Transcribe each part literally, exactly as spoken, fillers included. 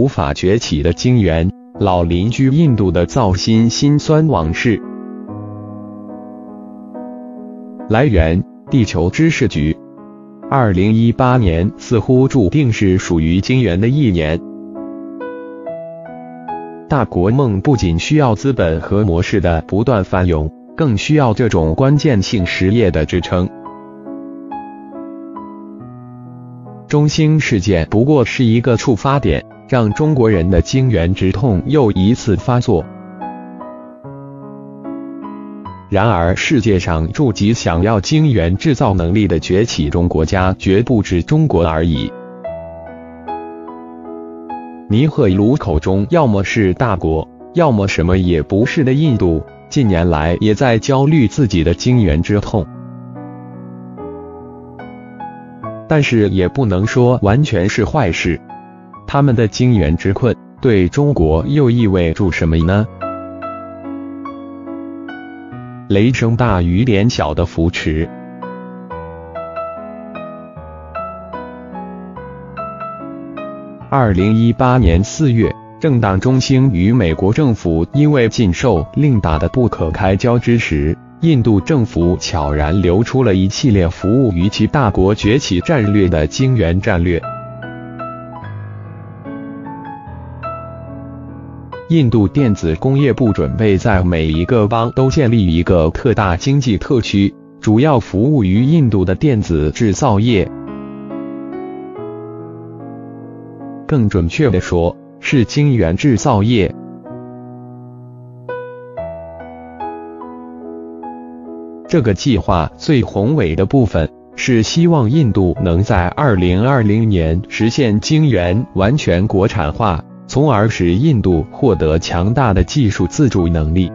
法崛起的晶圆，老邻居印度的造芯辛酸往事。来源：地球知识局。二零一八年似乎注定是属于晶圆的一年。大国梦不仅需要资本和模式的不断翻涌，更需要这种关键性实业的支撑。中兴事件不过是一个触发点，让中国人的晶圆之痛又一次发作。然而，世界上诸级想要晶圆制造能力的崛起中国家绝不止中国而已。尼赫鲁口中要么是大国，要么什么也不是的印度，近年来也在焦虑自己的晶圆之痛。但是也不能说完全是坏事，他们的晶圆之困对中国又意味着什么呢？雷声大雨点小的扶持。二零一八年四月，正当中兴与美国政府因为禁售令打得不可开交之时，印度政府悄然流出了一系列服务于其大国崛起战略的晶圆战略。印度电子工业部准备在每一个邦都建立一个特大经济特区，主要服务于印度的电子制造业。更准确地说，是晶圆制造业。这个计划最宏伟的部分是希望印度能在二零二零年实现晶圆完全国产化，从而使印度获得强大的技术自主能力。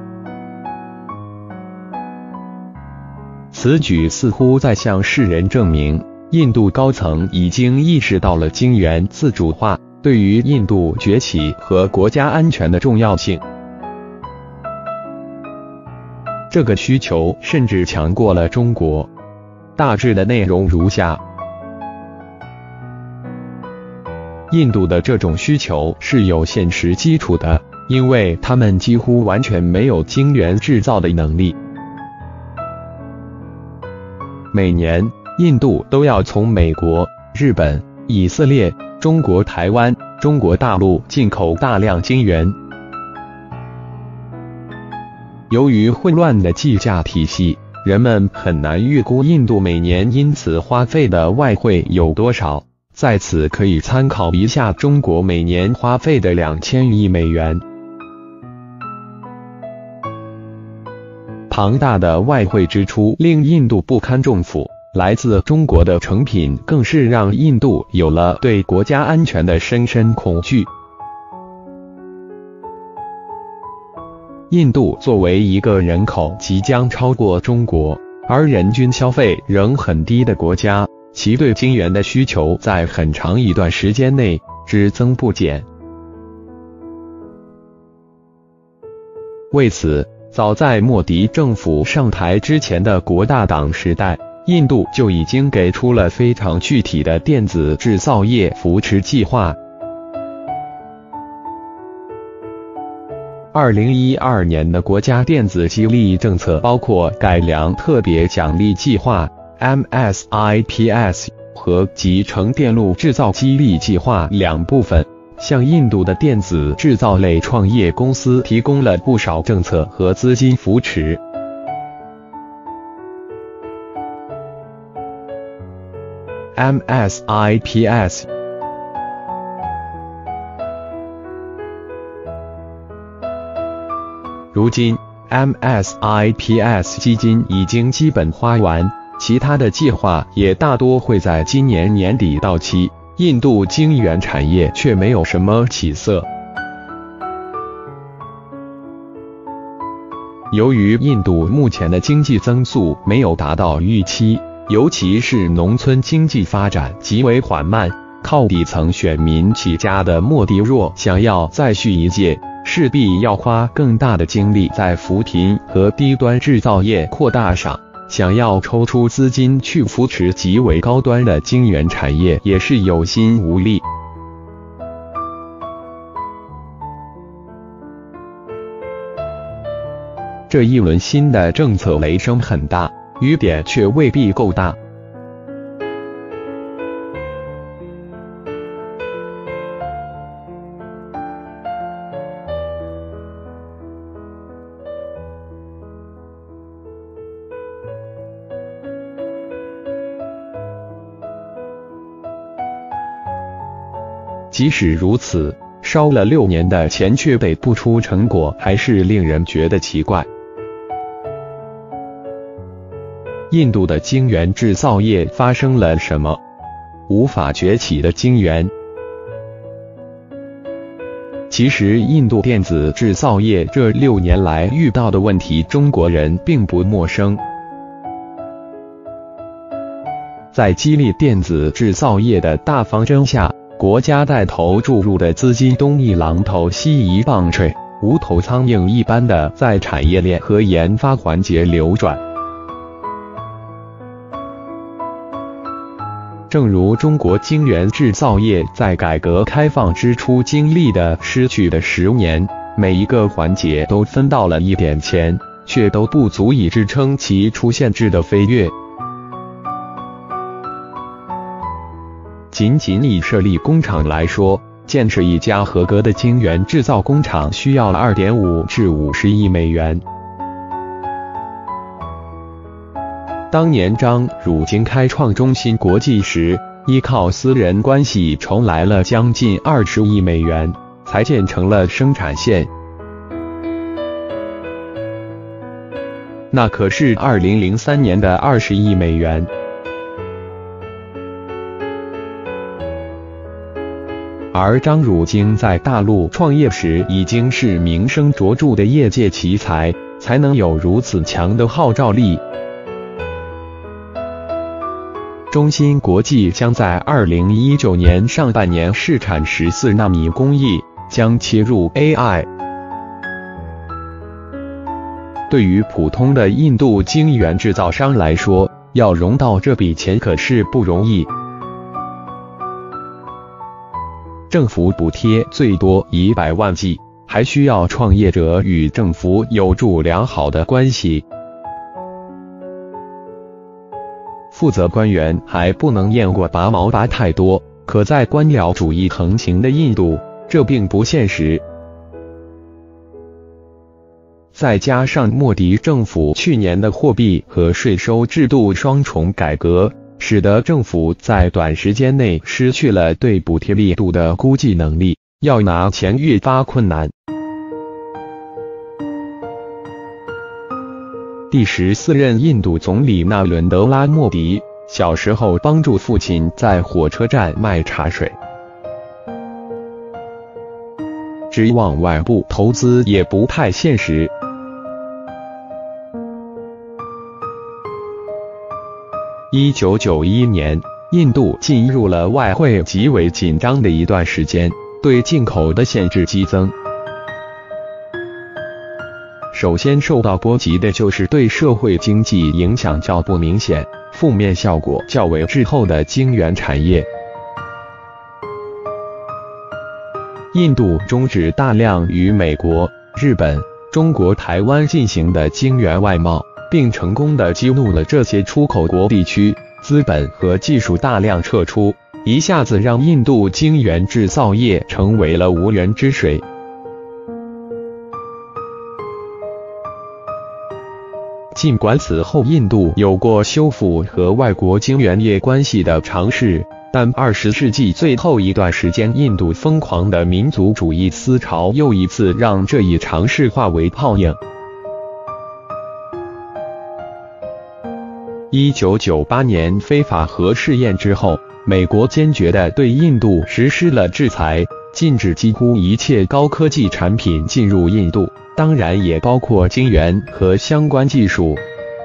此举似乎在向世人证明，印度高层已经意识到了晶圆自主化对于印度崛起和国家安全的重要性。这个需求甚至强过了中国。大致的内容如下：印度的这种需求是有现实基础的，因为他们几乎完全没有晶圆制造的能力。每年，印度都要从美国、日本、以色列、中国台湾、中国大陆进口大量晶圆。由于混乱的计价体系，人们很难预估印度每年因此花费的外汇有多少。在此可以参考一下中国每年花费的两千亿美元。庞大的外汇支出令印度不堪重负，来自中国的成品更是让印度有了对国家安全的深深恐惧。印度作为一个人口即将超过中国，而人均消费仍很低的国家，其对晶圆的需求在很长一段时间内只增不减。为此，早在莫迪政府上台之前的国大党时代，印度就已经给出了非常具体的电子制造业扶持计划。二零一二年的国家电子激励政策包括改良特别奖励计划 M S I P S 和集成电路制造激励计划两部分，向印度的电子制造类创业公司提供了不少政策和资金扶持。M S I P S如今 M S I P S 基金已经基本花完，其他的计划也大多会在今年年底到期，印度晶圆产业却没有什么起色。由于印度目前的经济增速没有达到预期，尤其是农村经济发展极为缓慢，靠底层选民起家的莫迪若想要再续一届，势必要花更大的精力在扶贫和低端制造业扩大上，想要抽出资金去扶持极为高端的晶圆产业也是有心无力。 这一轮新的政策雷声很大，雨点却未必够大。即使如此，烧了六年的钱却得不出成果，还是令人觉得奇怪。印度的晶圆制造业发生了什么？无法崛起的晶圆。其实，印度电子制造业这六年来遇到的问题，中国人并不陌生。在激励电子制造业的大方针下，国家带头注入的资金东一榔头西一棒槌，无头苍蝇一般的在产业链和研发环节流转。正如中国晶圆制造业在改革开放之初经历的失去的十年，每一个环节都分到了一点钱，却都不足以支撑其出现质的飞跃。仅仅以设立工厂来说，建设一家合格的晶圆制造工厂需要 二点五至五十亿美元。当年张汝京开创中芯国际时，依靠私人关系筹来了将近二十亿美元，才建成了生产线。那可是二零零三年的二十亿美元。而张汝京在大陆创业时已经是名声卓著的业界奇才，才能有如此强的号召力。中芯国际将在二零一九年上半年试产十四纳米工艺，将切入 A I。对于普通的印度晶圆制造商来说，要融到这笔钱可是不容易。政府补贴最多一百万剂，还需要创业者与政府有助良好的关系。负责官员还不能雁过拔毛拔太多，可在官僚主义横行的印度，这并不现实。再加上莫迪政府去年的货币和税收制度双重改革，使得政府在短时间内失去了对补贴力度的估计能力，要拿钱越发困难。第十四任印度总理纳伦德拉·莫迪小时候帮助父亲在火车站卖茶水，指望外部投资也不太现实。一九九一年，印度进入了外汇极为紧张的一段时间，对进口的限制激增。首先受到波及的就是对社会经济影响较不明显、负面效果较为滞后的晶圆产业。印度终止大量与美国、日本、中国台湾进行的晶圆外贸，并成功地激怒了这些出口国地区，资本和技术大量撤出，一下子让印度晶圆制造业成为了无源之水。尽管此后印度有过修复和外国晶圆业关系的尝试，但二十世纪最后一段时间，印度疯狂的民族主义思潮又一次让这一尝试化为泡影。一九九八年非法核试验之后，美国坚决地对印度实施了制裁，禁止几乎一切高科技产品进入印度，当然也包括晶圆和相关技术。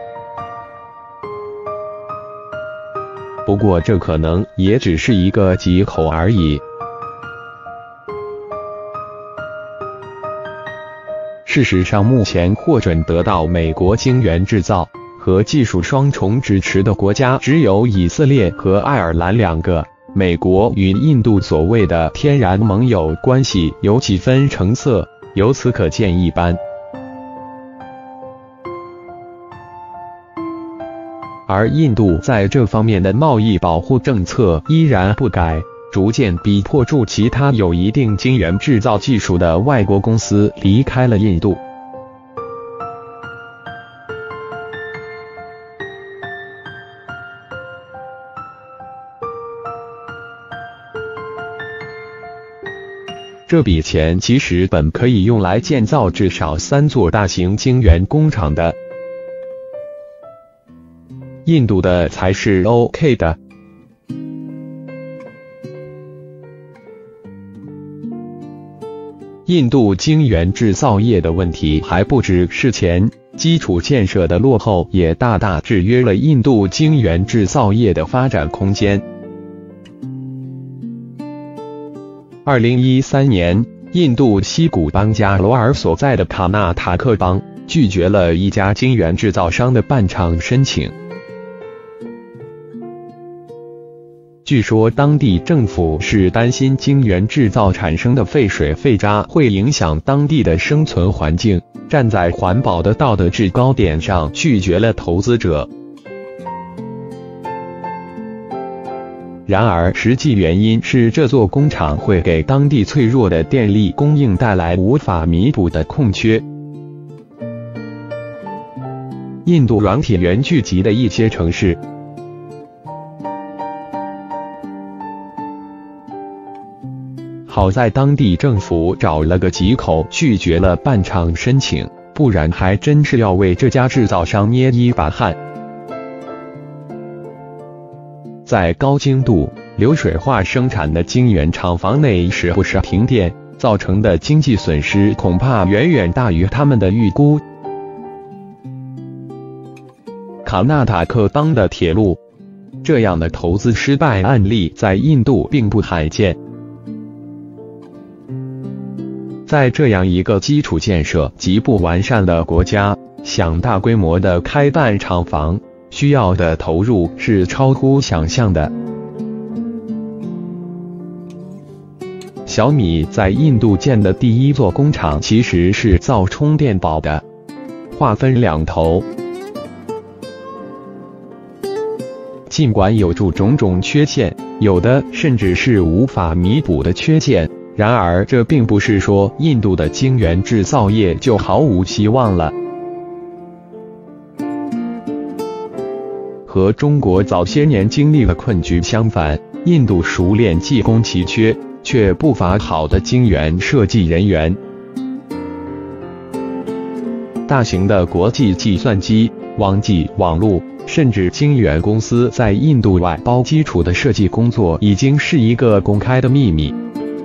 不过这可能也只是一个借口而已。事实上，目前获准得到美国晶圆制造和技术双重支持的国家只有以色列和爱尔兰两个。美国与印度所谓的天然盟友关系有几分成色，由此可见一斑。 而印度在这方面的贸易保护政策依然不改，逐渐逼迫住其他有一定晶圆制造技术的外国公司离开了印度。这笔钱其实本可以用来建造至少三座大型晶圆工厂的。印度的才是 OK 的。印度晶圆制造业的问题还不只是钱，基础建设的落后也大大制约了印度晶圆制造业的发展空间。二零一三年，印度西谷邦加罗尔所在的卡纳塔克邦拒绝了一家晶圆制造商的办厂申请。据说当地政府是担心晶圆制造产生的废水废渣会影响当地的生存环境，站在环保的道德制高点上拒绝了投资者。然而，实际原因是这座工厂会给当地脆弱的电力供应带来无法弥补的空缺。印度软体园聚集的一些城市，好在当地政府找了个藉口拒绝了办厂申请，不然还真是要为这家制造商捏一把汗。在高精度、流水化生产的晶圆厂房内时不时停电，造成的经济损失恐怕远远大于他们的预估。卡纳塔克邦的铁路，这样的投资失败案例在印度并不罕见。在这样一个基础建设极不完善的国家，想大规模的开办厂房，需要的投入是超乎想象的。小米在印度建的第一座工厂其实是造充电宝的，话分两头。尽管有着种种缺陷，有的甚至是无法弥补的缺陷，然而这并不是说印度的晶圆制造业就毫无希望了。和中国早些年经历的困局相反，印度熟练技工奇缺，却不乏好的晶圆设计人员。大型的国际计算机、网际网络，甚至晶圆公司在印度外包基础的设计工作已经是一个公开的秘密。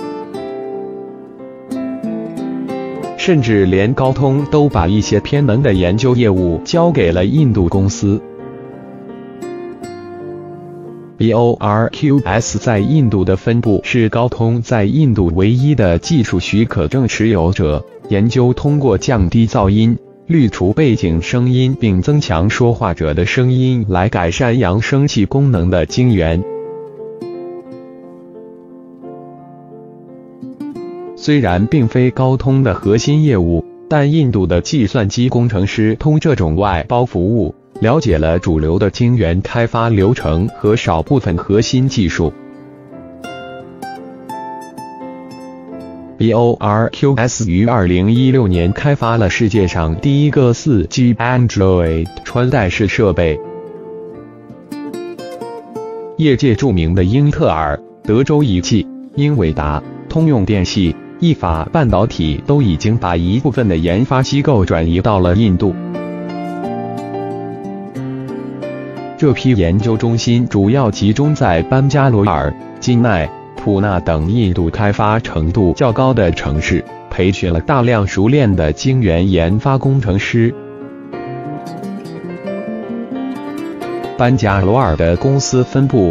甚至连高通都把一些偏门的研究业务交给了印度公司。B O R Q S 在印度的分部是高通在印度唯一的技术许可证持有者，研究通过降低噪音、滤除背景声音并增强说话者的声音来改善扬声器功能的晶圆。虽然并非高通的核心业务，但印度的计算机工程师通这种外包服务，了解了主流的晶圆开发流程和少部分核心技术。B O R Q S 于二零一六年开发了世界上第一个 四 G Android 穿戴式设备。业界著名的英特尔、德州仪器、英伟达、通用电气、意法半导体都已经把一部分的研发机构转移到了印度。这批研究中心主要集中在班加罗尔、金奈、普纳等印度开发程度较高的城市，培训了大量熟练的晶圆研发工程师。班加罗尔的公司分部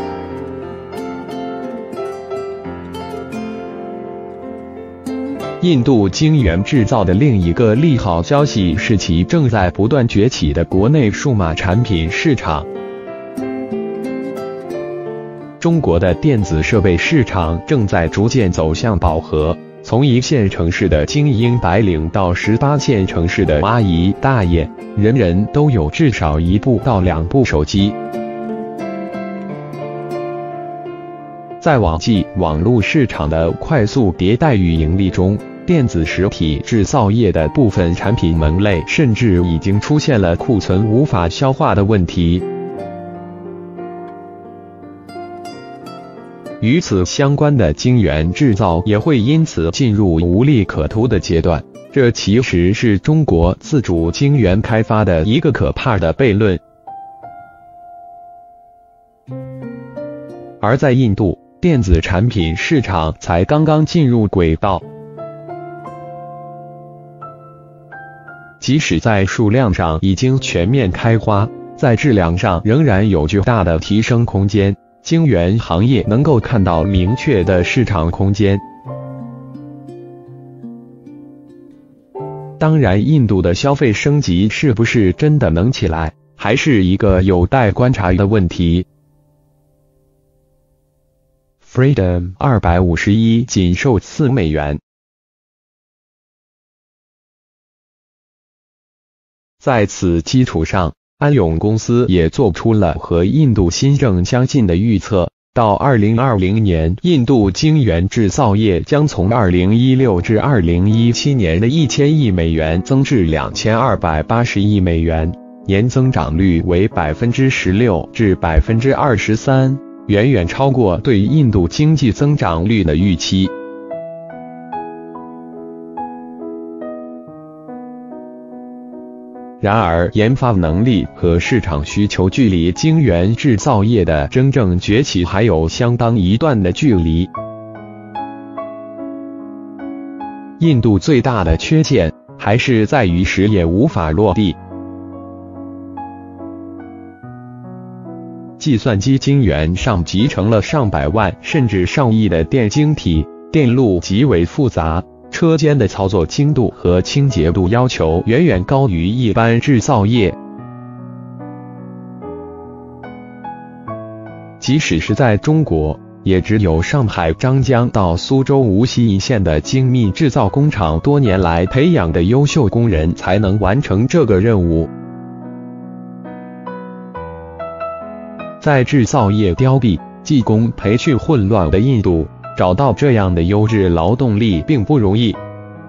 印度晶圆制造的另一个利好消息是其正在不断崛起的国内数码产品市场。中国的电子设备市场正在逐渐走向饱和， 从一线城市的精英白领到十八线城市的阿姨大爷，人人都有至少一部到两部手机。在网际网络市场的快速迭代与盈利中，电子实体制造业的部分产品门类甚至已经出现了库存无法消化的问题。与此相关的晶圆制造也会因此进入无利可图的阶段，这其实是中国自主晶圆开发的一个可怕的悖论。而在印度，电子产品市场才刚刚进入轨道，即使在数量上已经全面开花，在质量上仍然有巨大的提升空间。晶圆行业能够看到明确的市场空间。当然，印度的消费升级是不是真的能起来，还是一个有待观察的问题。Freedom 二百五十一仅售四美元。在此基础上，安永公司也做出了和印度新政相近的预测，到二零二零年，印度晶圆制造业将从二零一六至二零一七年的一千亿美元增至两千二百八十亿美元，年增长率为百分之十六至百分之二十三，远远超过对印度经济增长率的预期。然而，研发能力和市场需求距离晶圆制造业的真正崛起还有相当一段的距离。印度最大的缺陷还是在于实业无法落地。计算机晶圆上集成了上百万甚至上亿的电晶体，电路极为复杂。车间的操作精度和清洁度要求远远高于一般制造业。即使是在中国，也只有上海张江到苏州无锡一线的精密制造工厂多年来培养的优秀工人才能完成这个任务。在制造业凋敝、技工培训混乱的印度，找到这样的优质劳动力并不容易。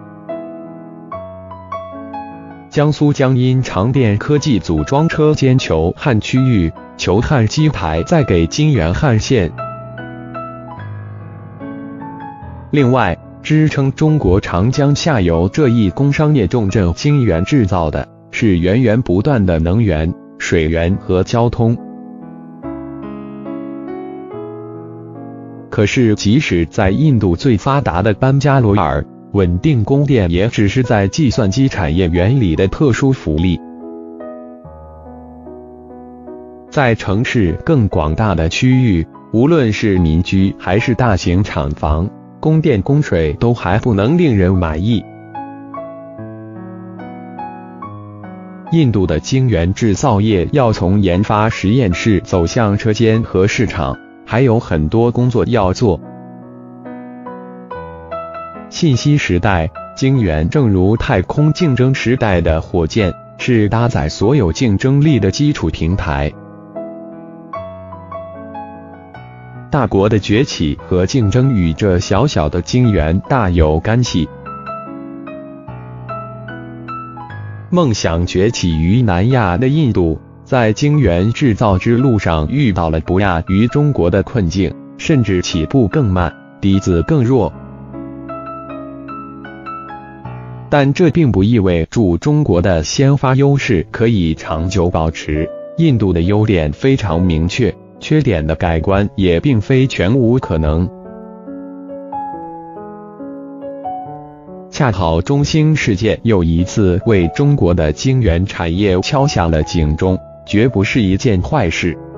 江苏江阴长电科技组装车间球焊区域，球焊机台在给晶圆焊线。另外，支撑中国长江下游这一工商业重镇晶圆制造的是源源不断的能源、水源和交通。可是，即使在印度最发达的班加罗尔，稳定供电也只是在计算机产业园里的特殊福利。在城市更广大的区域，无论是民居还是大型厂房，供电供水都还不能令人满意。印度的晶圆制造业要从研发实验室走向车间和市场，还有很多工作要做。信息时代，晶圆正如太空竞争时代的火箭，是搭载所有竞争力的基础平台。大国的崛起和竞争与这小小的晶圆大有干系。梦想崛起于南亚的印度，在晶圆制造之路上遇到了不亚于中国的困境，甚至起步更慢，底子更弱。但这并不意味着中国的先发优势可以长久保持。印度的优点非常明确，缺点的改观也并非全无可能。恰好中兴事件又一次为中国的晶圆产业敲响了警钟，绝不是一件坏事。